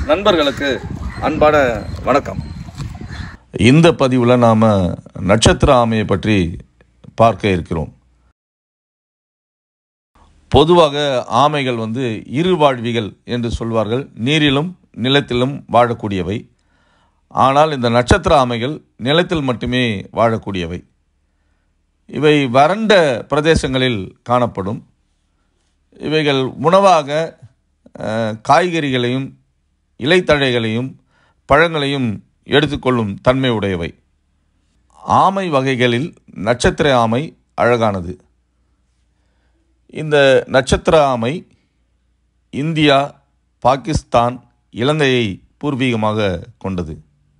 நண்பர்களுக்கு அன்பான வணக்கம். இந்த பதிவில் நாம் நட்சத்திர ஆமையை பற்றி பார்க்க இருக்கிறோம். பொதுவாக ஆமைகள் இருவாழ்விகள் என்று சொல்வார்கள். நீரிலும் நிலத்திலும் வாழக்கூடியவை. ஆனால் இந்த நட்சத்திர ஆமைகள் நிலத்தில் மட்டுமே வாழக்கூடியவை. இவை வறண்ட பிரதேசங்களில் காணப்படும். இவைகள் உணவாக காய்கறிகளையும் இலைத்தழைகளையும் பழங்களையும் எடுத்துக்கொள்ளும் தன்மை உடையவை. ஆமை வகைகளில் நட்சத்திர ஆமை அழகானது. இந்த நட்சத்திர ஆமை இந்தியா, பாகிஸ்தான், இலங்கையை பூர்வீகமாக கொண்டது.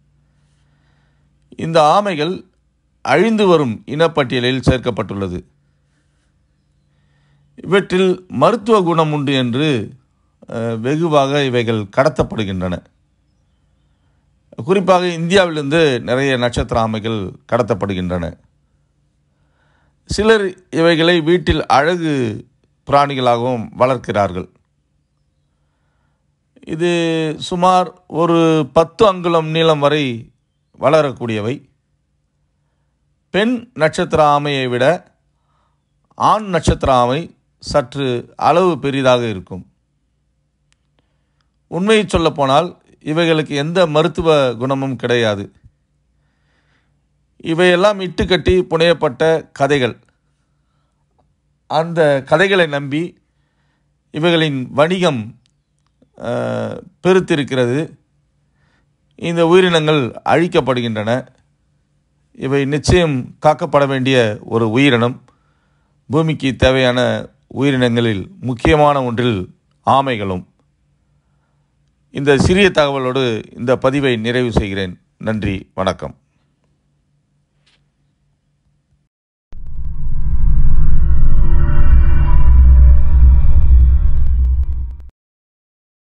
இந்த ஆமைகள் அழிந்து வரும் இனப்பட்டியலில் சேர்க்கப்பட்டுள்ளது. இவற்றில் மருத்துவ குணம் உண்டு என்று வெகுவாக இவைகள் கடத்தப்படுகின்றன. குறிப்பாக இந்தியாவிலிருந்து நிறைய நட்சத்திர ஆமைகள் கடத்தப்படுகின்றன. சிலர் இவைகளை வீட்டில் அழகு பிராணிகளாகவும் வளர்க்கிறார்கள். இது சுமார் ஒரு 10 அங்குலம் நீளம் வரை வளரக்கூடியவை. பெண் நட்சத்திர ஆமையை விட ஆண் நட்சத்திர ஆமை சற்று அளவு பெரிதாக இருக்கும். உண்மையை சொல்லப்போனால் இவைகளுக்கு எந்த மருத்துவ குணமும் கிடையாது. இவையெல்லாம் இட்டுக்கட்டி புனையப்பட்ட கதைகள். அந்த கதைகளை நம்பி இவைகளின் வணிகம் பெருத்திருக்கிறது. இந்த உயிரினங்கள் அழிக்கப்படுகின்றன. இவை நிச்சயம் காக்கப்பட வேண்டிய ஒரு உயிரினம். பூமிக்கு தேவையான உயிரினங்களில் முக்கியமான ஒன்றில் ஆமைகளும். இந்த சிறிய தகவலோடு இந்த பதிவை நிறைவு செய்கிறேன். நன்றி, வணக்கம்.